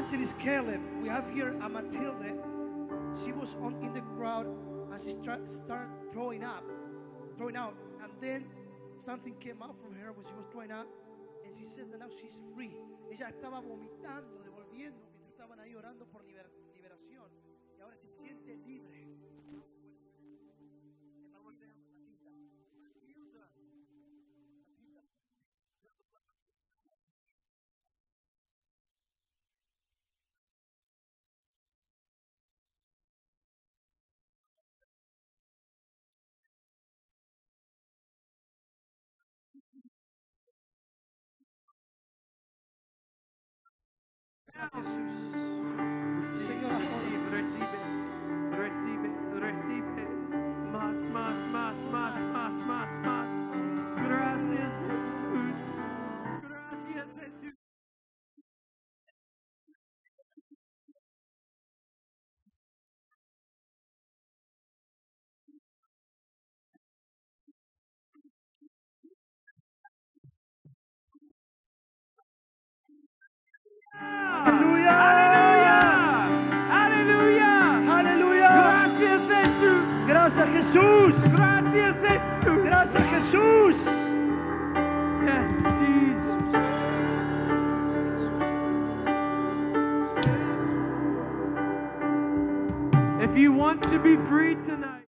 Evangelist Caleb. We have here a Matilda. She was in the crowd and she started throwing out. And then something came out from her when she was throwing up. And she said that now she's free. Ella estaba vomitando, devolviendo, mientras estaban ahí orando por liberación. Y ahora se siente libre. Jesús. Señor, recibe. Más. Gracias, Jesús. Gracias, Jesús. Gracias, Jesús. Gracias, Jesús. Gracias, Jesús. Yes, Jesus. If you want to be free tonight.